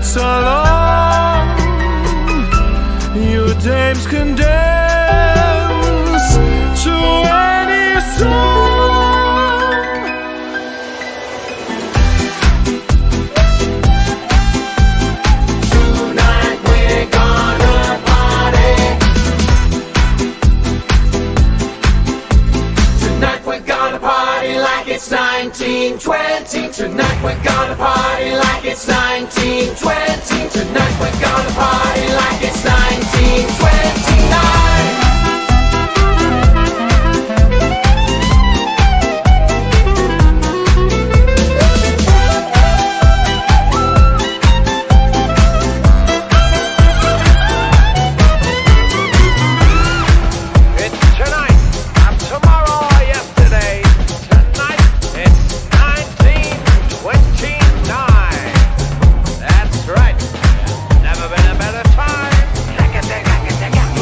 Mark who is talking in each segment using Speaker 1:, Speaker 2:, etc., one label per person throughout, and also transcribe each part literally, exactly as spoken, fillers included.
Speaker 1: nights are long, your dames can dance to any song.
Speaker 2: Tonight we're gonna party. Tonight we're gonna party like it's nineteen twenty. Tonight we're gonna party like it's nineteen twenty. Tonight we're gonna party like it's nineteen twenty-nine.
Speaker 3: It's tonight, not tomorrow or yesterday. Tonight, it's nineteen twenty-nine. That's right. Never been a better time.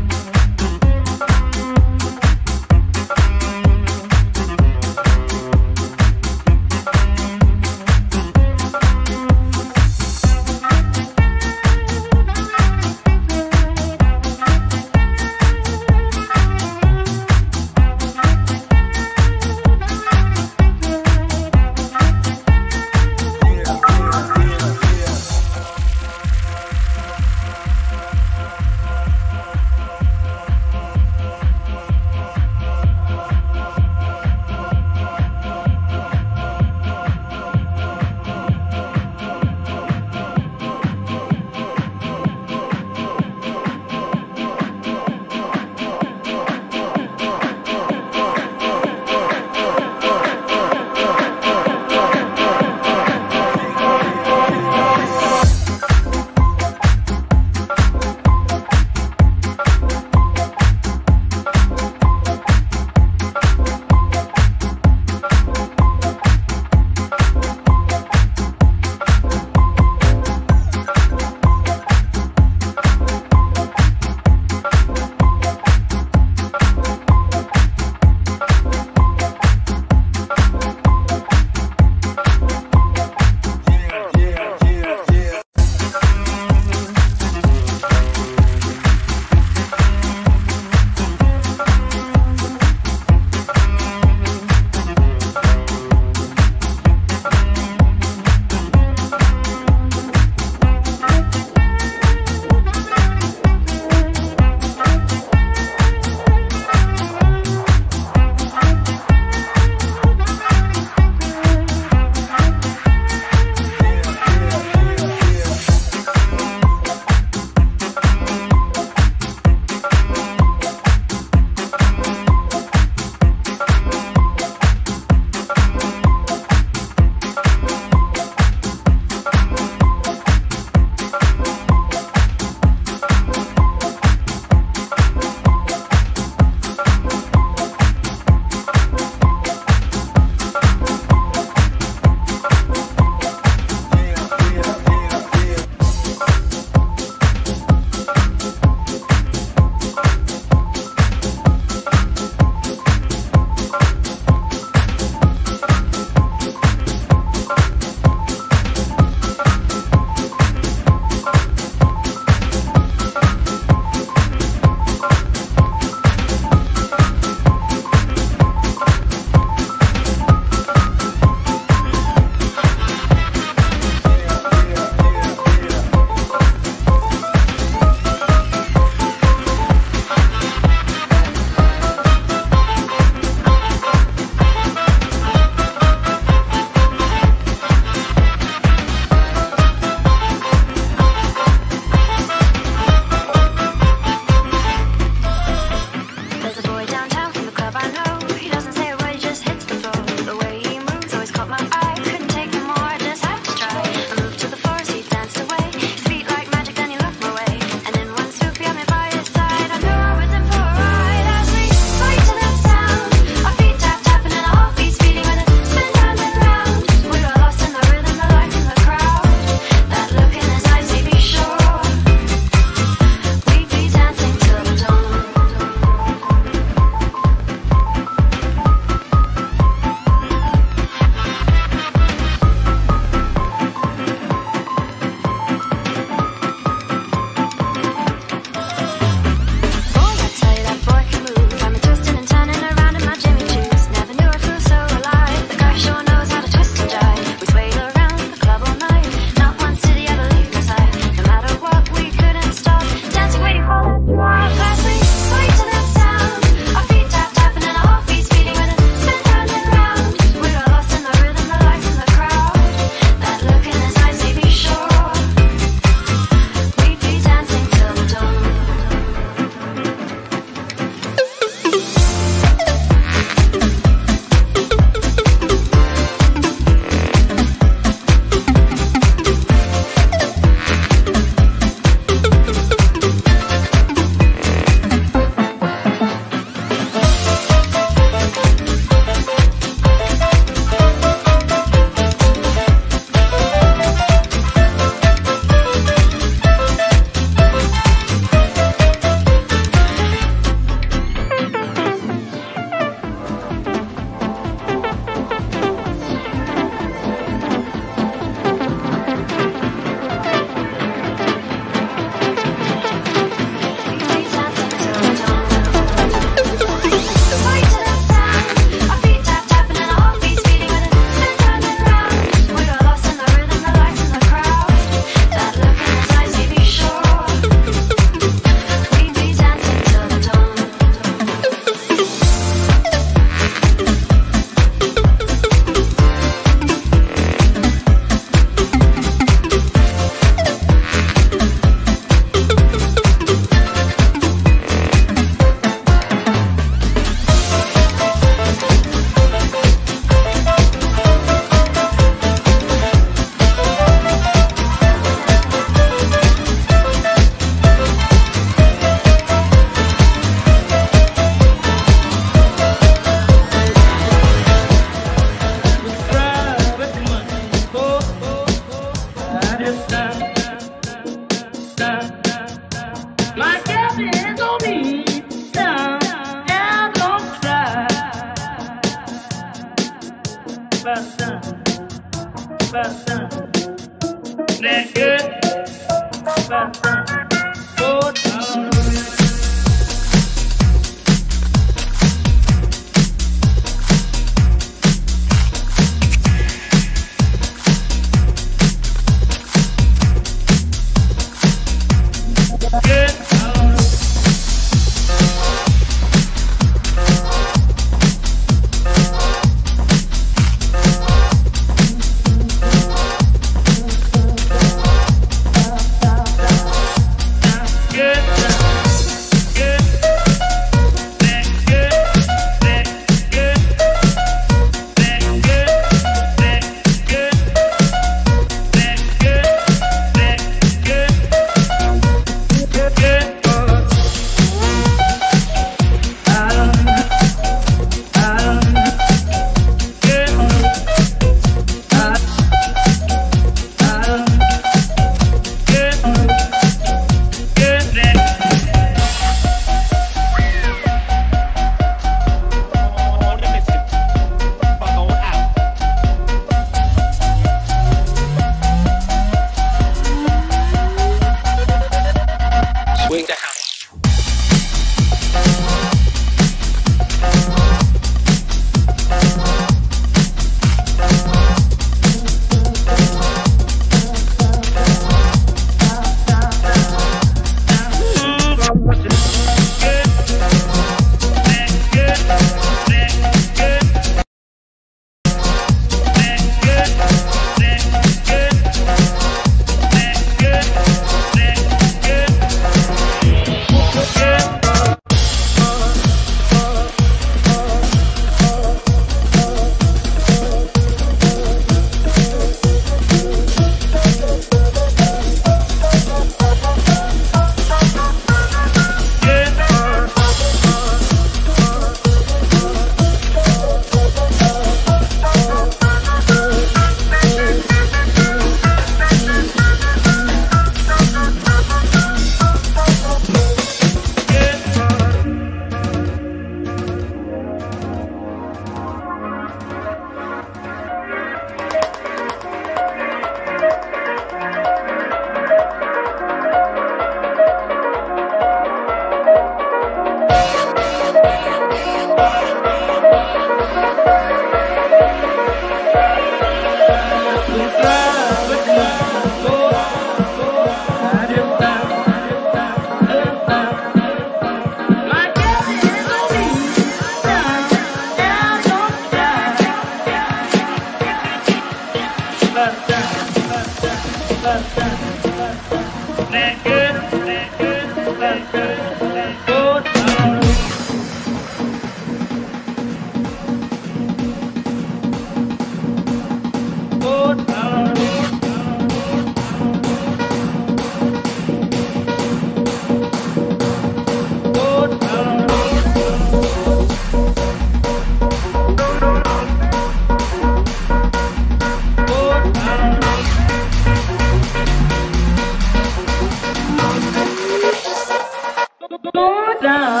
Speaker 4: Go down.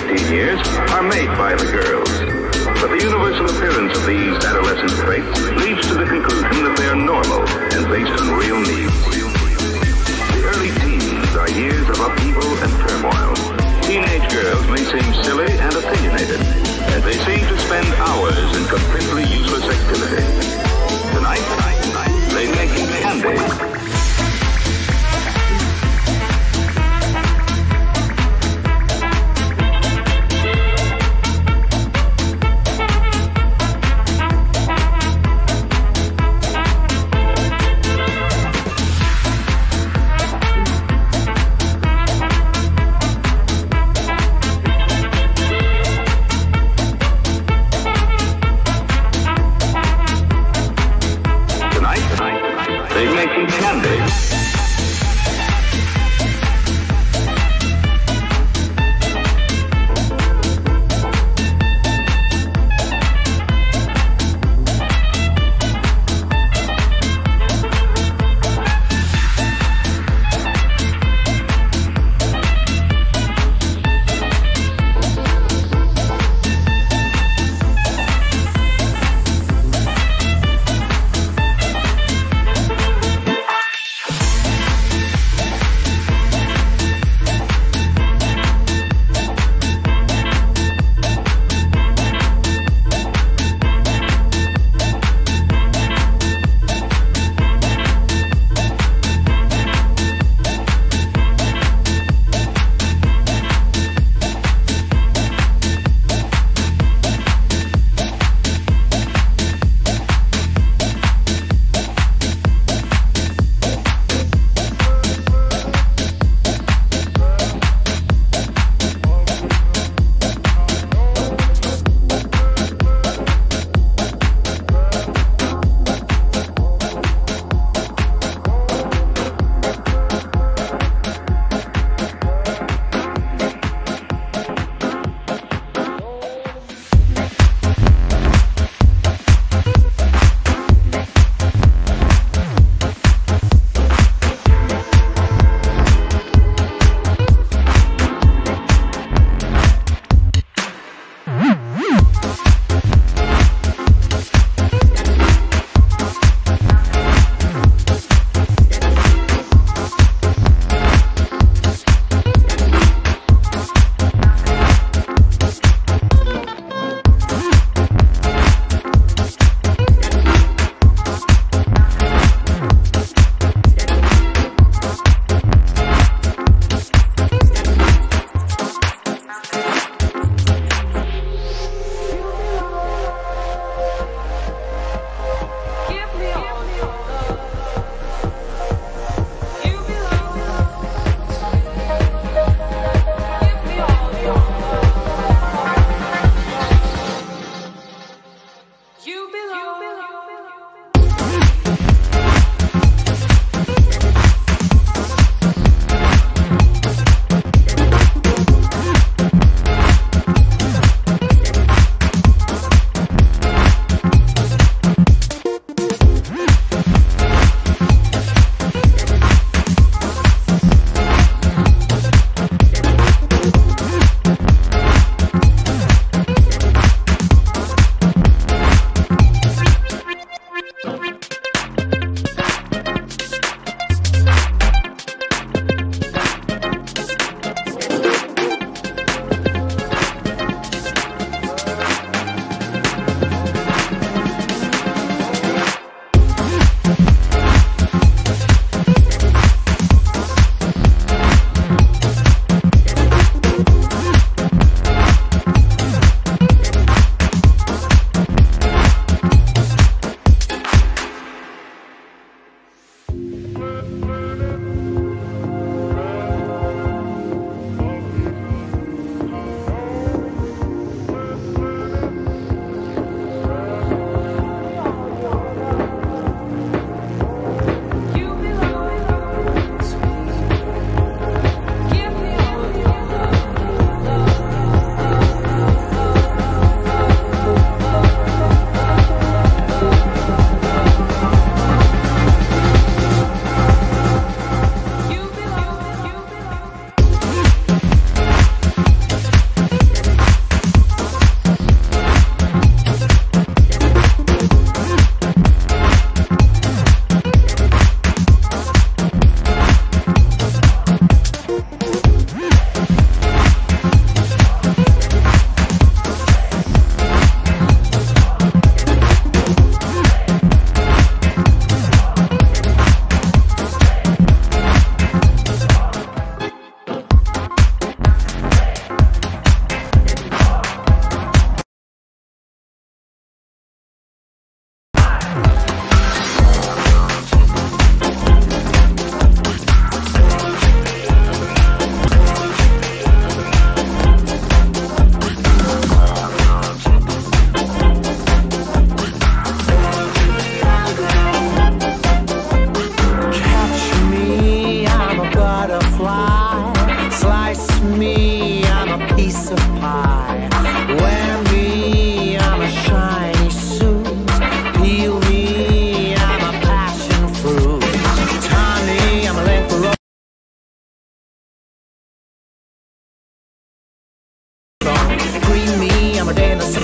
Speaker 4: sixteen years are made by the girls. But the universal appearance of these adolescent traits leads to the conclusion that they are normal and based on real needs. The early teens are years of upheaval and turmoil. Teenage girls may seem silly and opinionated, and they seem to spend hours in completely useless activity. Tonight, they make candy.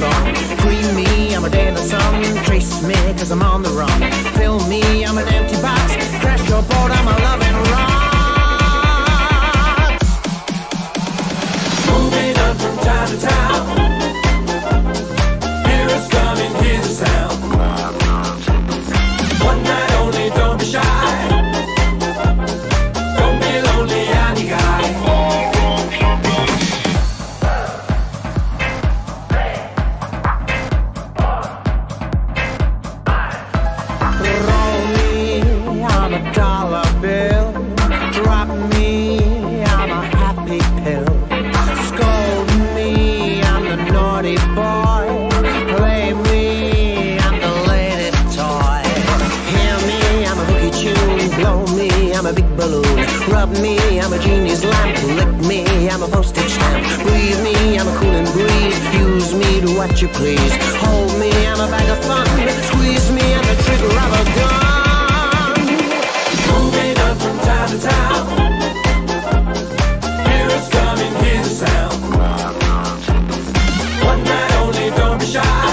Speaker 5: wrong. Free me, I'm a day in the sun. Trace me, cause I'm on the run. Fill me, I'm an empty box. Crash your boat, I'm a loving rock.
Speaker 2: Moving up from town to town. Hear us coming, hear the sound. One night only, don't be shy. Don't be lonely, I'm the guy.
Speaker 5: Dollar bill, drop me, I'm a happy pill. Scold me, I'm the naughty boy. Play me, I'm the latest toy. Hear me, I'm a hooky tune. Blow me, I'm a big balloon. Rub me, I'm a genie's lamp. Lick me, I'm a postage stamp. Breathe me, I'm a cooling breeze. Use me to what you please. Hold me, I'm a bag of fun. Squeeze me, I'm the trigger of a gun.
Speaker 2: Moving up from town to town. Hear us coming, hear the sound. One night only, don't be shy.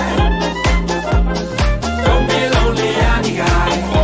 Speaker 2: Don't be lonely, I'm the guy.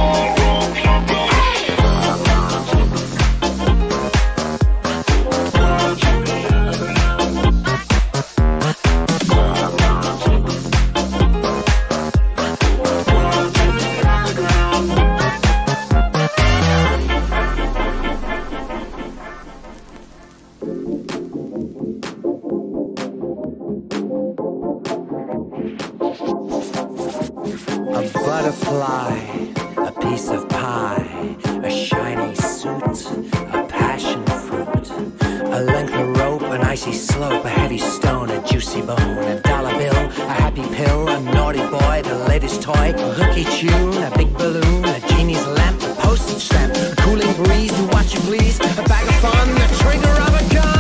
Speaker 5: A butterfly, a piece of pie, a shiny suit, a passion fruit, a length of rope, an icy slope, a heavy stone, a juicy bone, a dollar bill, a happy pill, a naughty boy, the latest toy, a hooky tune, a big balloon, a genie's lamp, a postage stamp, a cooling breeze, do what you please, a bag of fun, the trigger of a gun.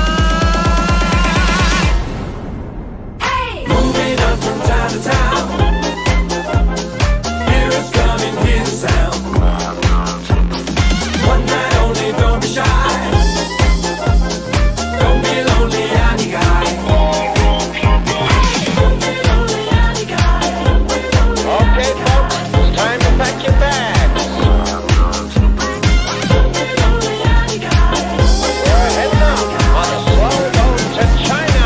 Speaker 2: Hey! Moving up from town to town. Hear the sound. One night only, don't be shy. Don't be lonely, I'm the guy. Don't be lonely, I'm the guy.
Speaker 3: Okay, folks, it's time to pack your bags.
Speaker 2: Don't be lonely, I'm the guy.
Speaker 3: We're heading out on a slow boat to China.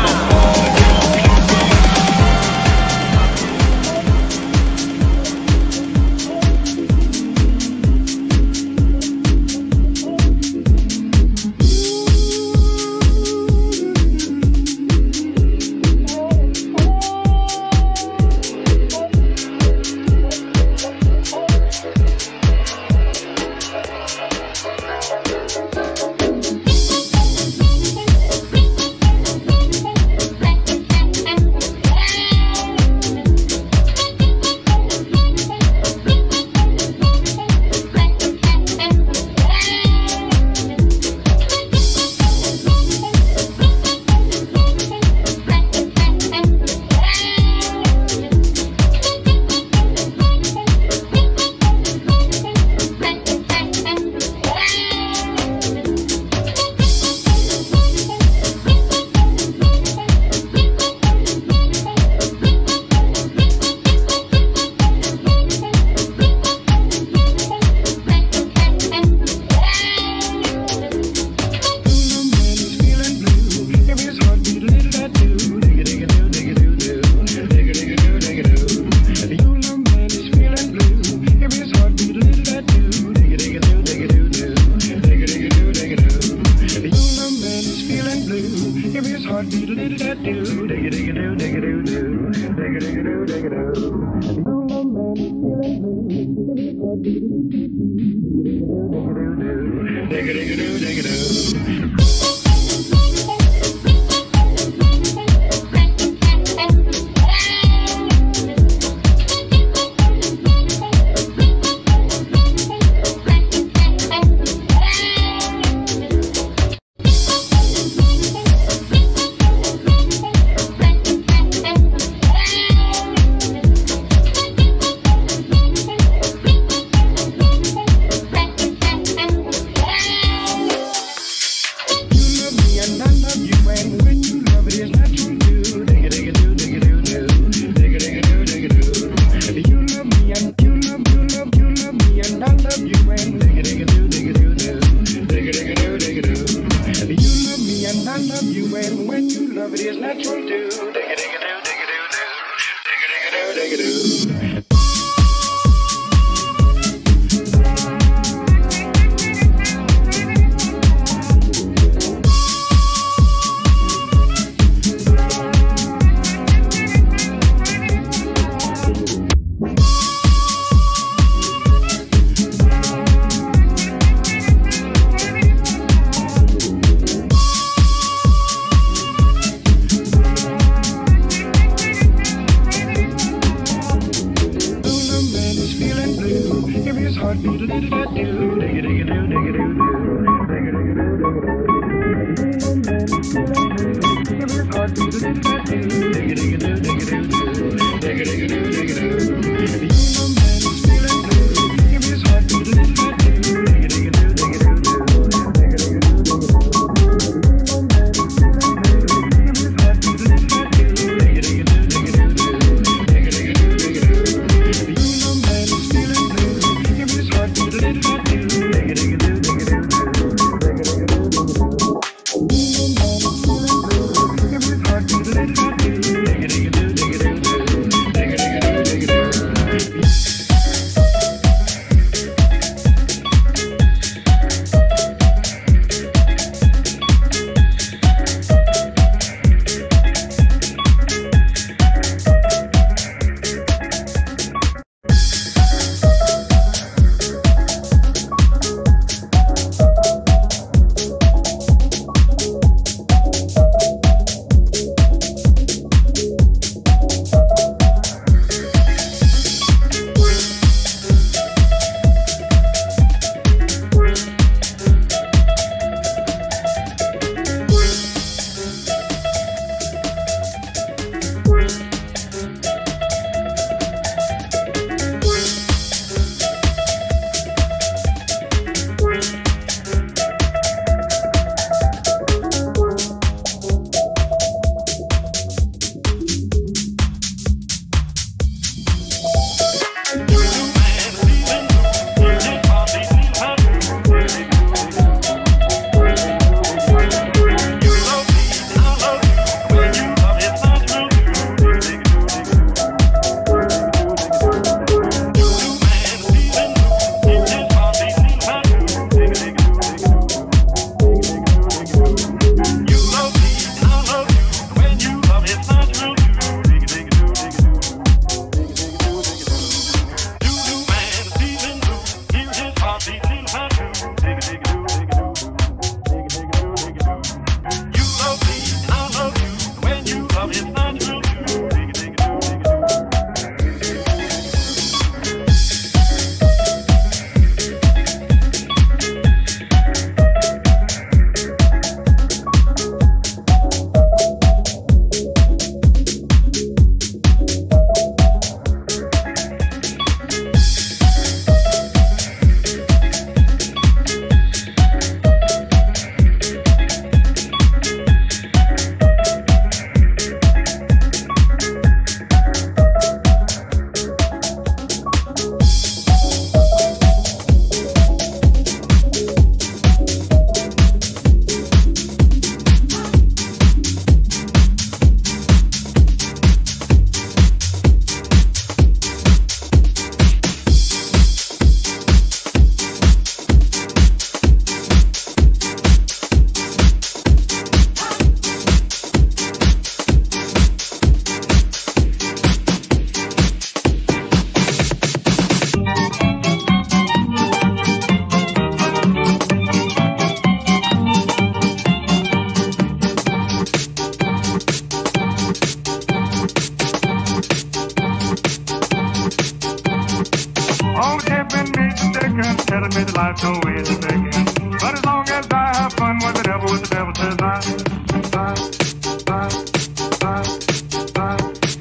Speaker 6: life no way to take it. But as long as I have fun with the devil, with the devil says I, I, I, I, I,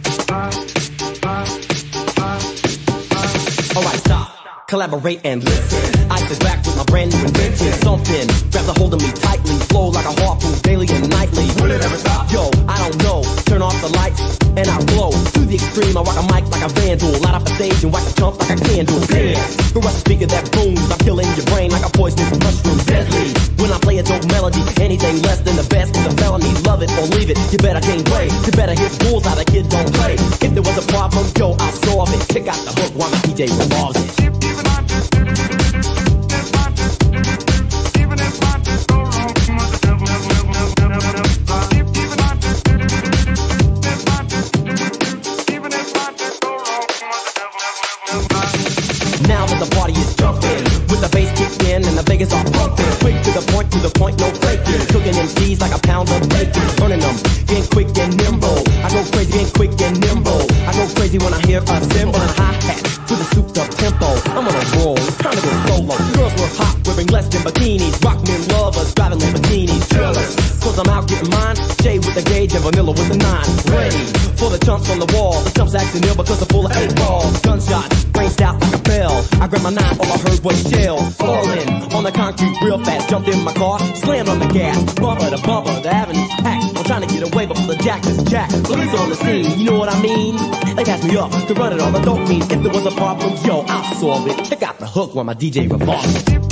Speaker 6: I, I, I.
Speaker 7: Alright, stop, collaborate and listen. I sit back with my brand new invention. Something grabs a hold of me tightly, flow like a harpoon daily and nightly. Will it ever stop? Yo, I don't know. Turn off the lights and I glow. To the extreme, I rock a mic like a vandal. Light up the stage and wax a chump like a candle. Dance, for a speaker that booms. I'm killing your brain like a poisonous mushroom. Deadly, when I play a dope melody. Anything less than the best is a felony. Love it or leave it, you better gain weight. You better hit bulls out, a kid don't play. If there was a problem, yo, I'll solve it. Kick out the hook while my D J revolves it. Now that the party is jumping, with the bass kicked in and the Vegas are pumping. Quick to the point, to the point, no faking. Cooking M Cs like a pound of bacon. Burning them, getting quick and nimble. I go crazy, getting quick and nimble. I go crazy when I hear a cymbal and hi-hat to the souped up tempo. I'm on a roll, it's time to go solo. Girls were hot, wearing less than bikinis. Rock men lovers, driving Lamborghinis. Trillers, cause I'm out getting mine. Shade with the gauge and vanilla with the nine. Ready for the chumps on the wall. The chumps acting ill because they're full of eight balls. Gunshots, ranged out like a bell. I grabbed my nine, all I heard was shell. Falling on the concrete real fast. Jumped in my car, slammed on the gas. Bumper to bumper, the avenue's packed. I'm trying to get away before the jack is jacked. Police on the scene, you know what I mean? They passed me up to run it all the dope means. If there was a problem, yo, I'll solve it. Check out the hook while my D J revolves it.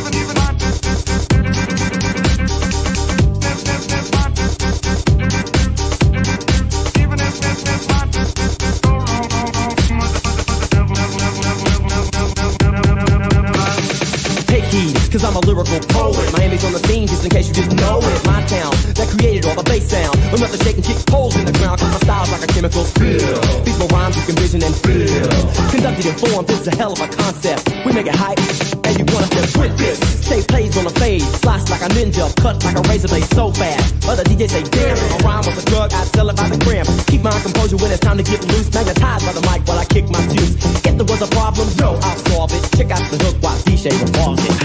Speaker 7: Cause I'm a lyrical poet. Miami's on the scene just in case you didn't know it. My town that created all the bass sound. Enough to shake and kick holes in the ground. Cause my style's like a chemical spill. These more rhymes you can vision and feel. Conducted in form, this is a hell of a concept. We make it hype and you want us to quit this. Say plays on a fade, slice like a ninja, cut like a razor blade so fast. Other D Js say damn, if a rhyme was a drug, I'd sell it by the gram. Keep my composure when it's time to get loose. Magnetized by the mic while I kick my juice. If there was a problem, yo, I'll solve it. Check out the hook while D J revolves it.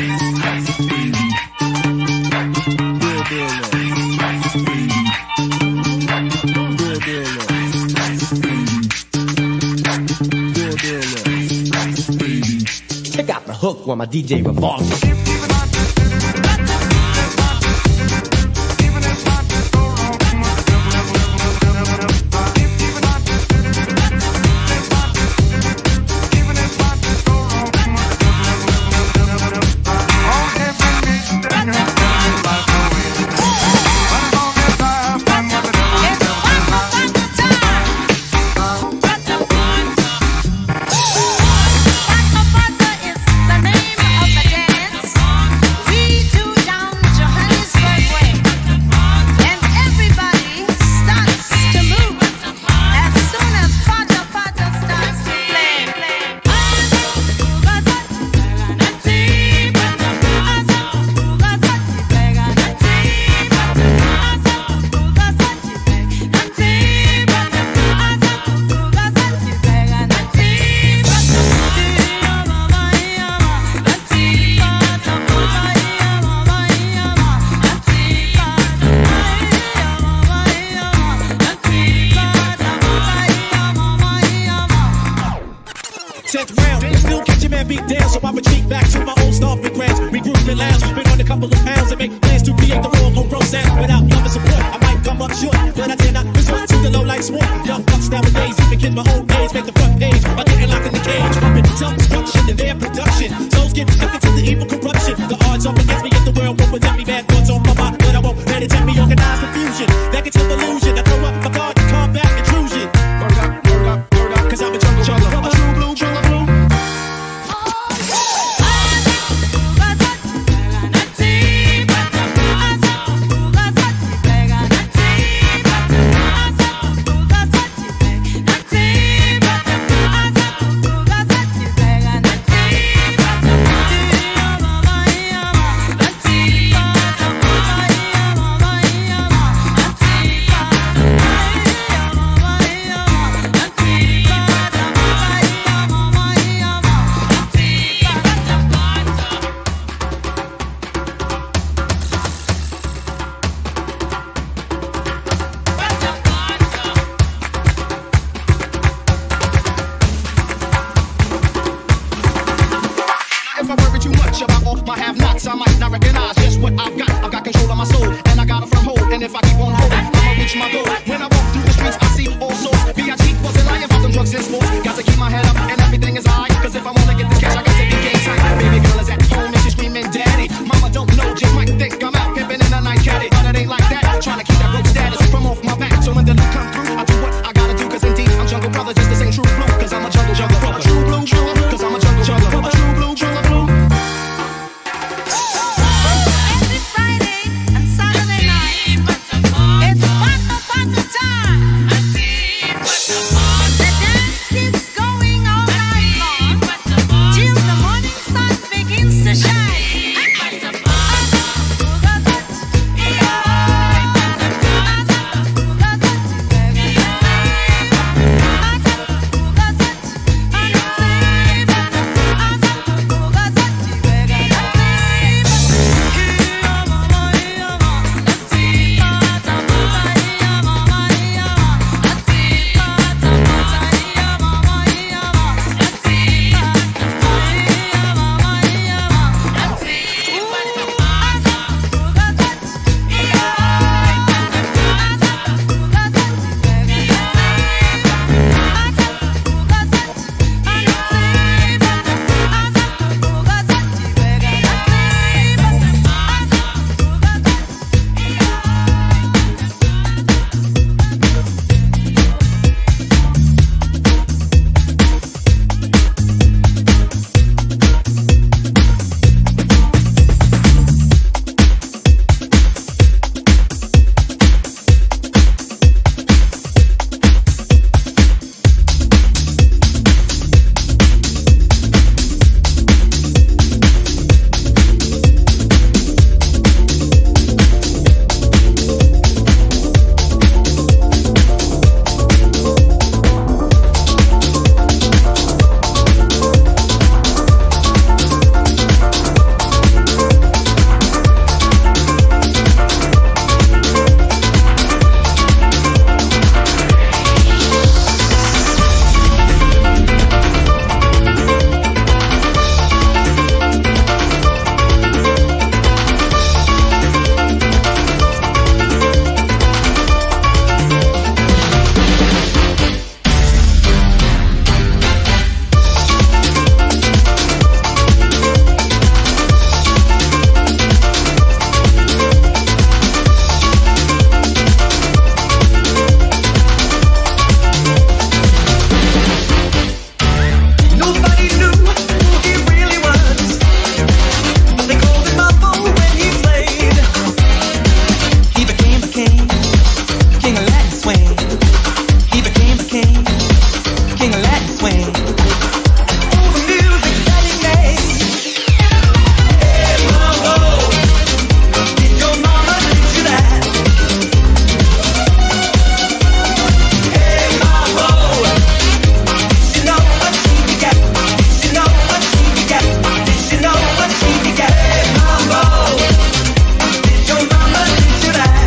Speaker 7: Check out the hook while my D J revolves it.
Speaker 8: Mama don't know, just might think I'm out.
Speaker 5: Latin swing. Oh, the music that he made. Hey, mambo, did your mama teach you that? Hey, mambo, did you know what she got? Did you know what she got? Did you know what she got? Hey, mambo, did your mama teach you that?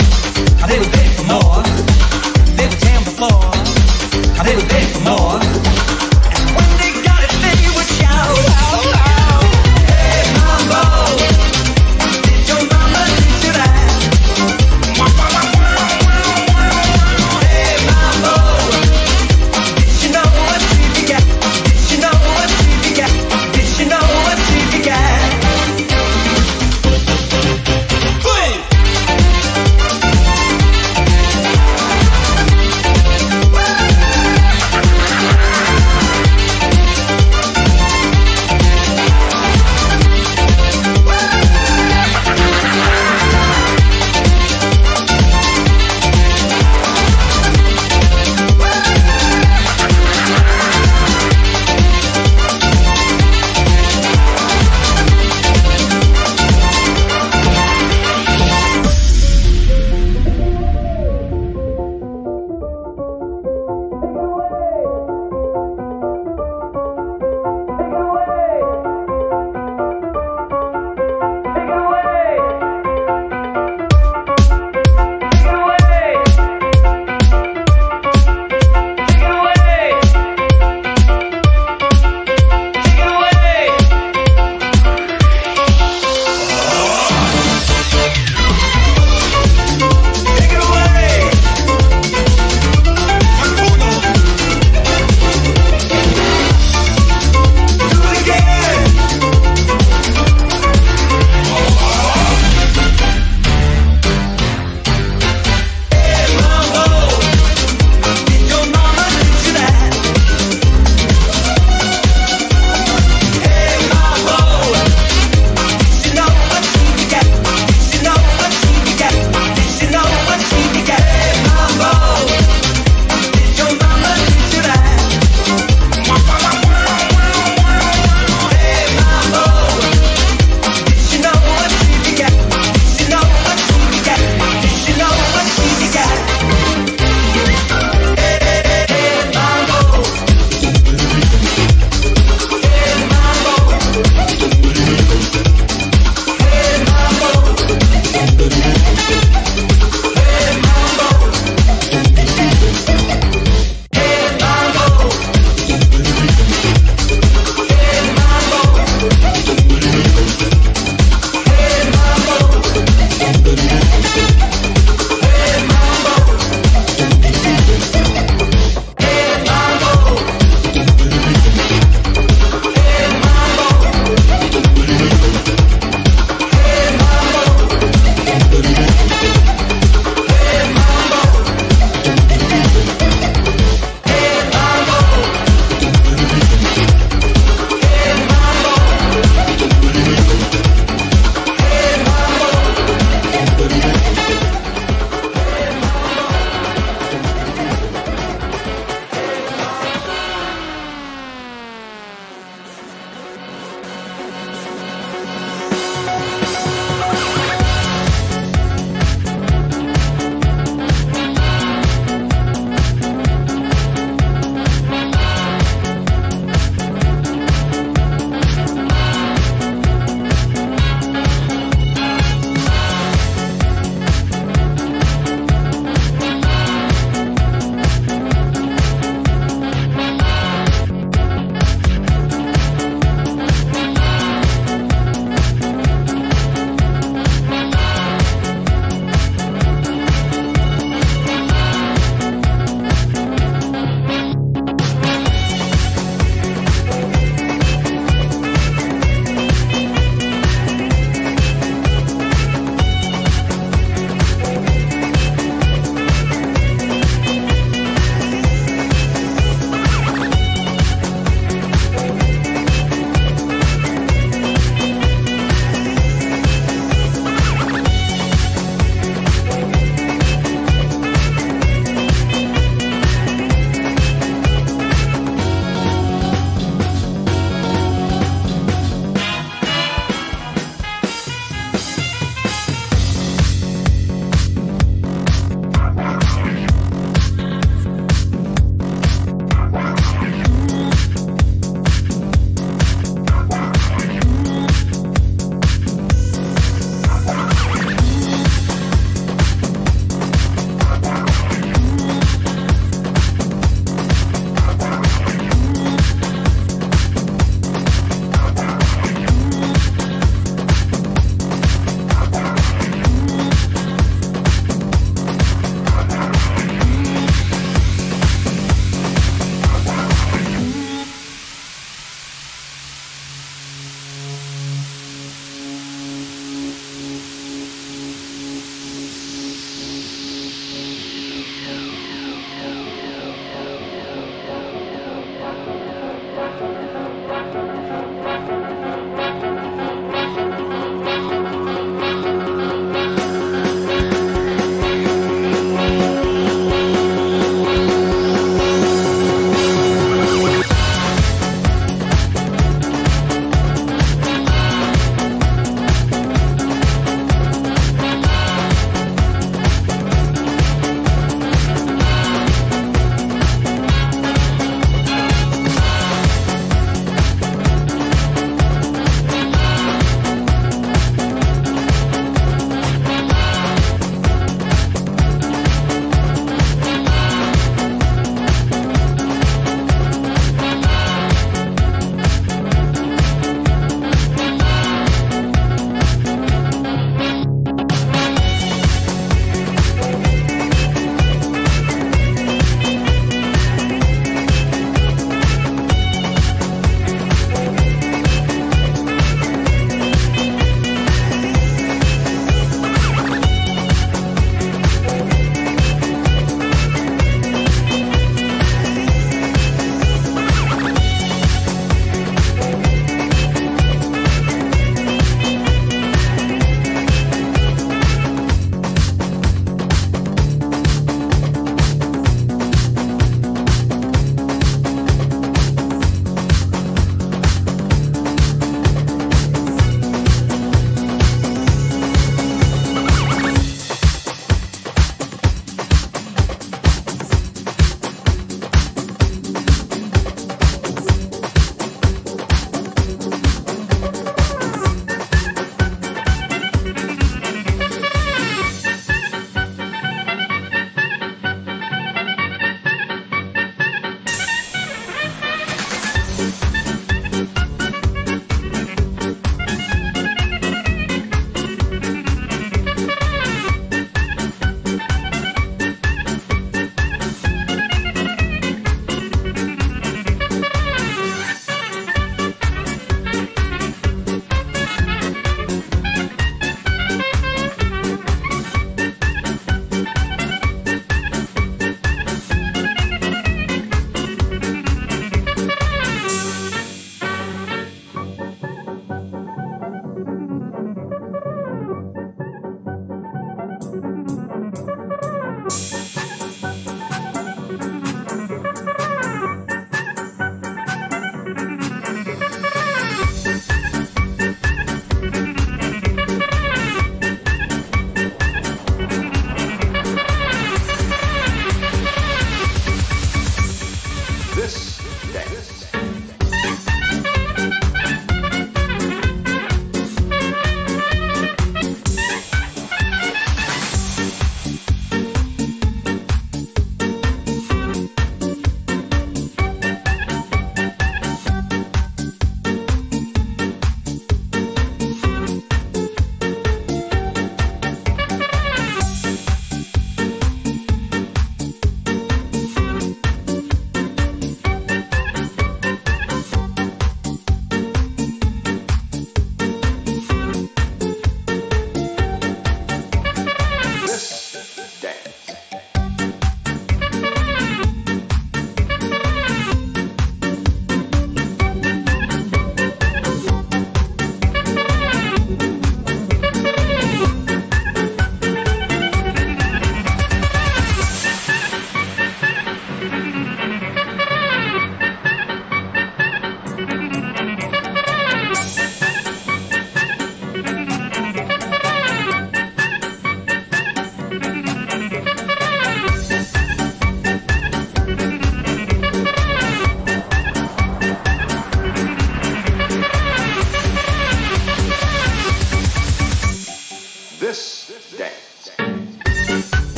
Speaker 5: A little bit for more.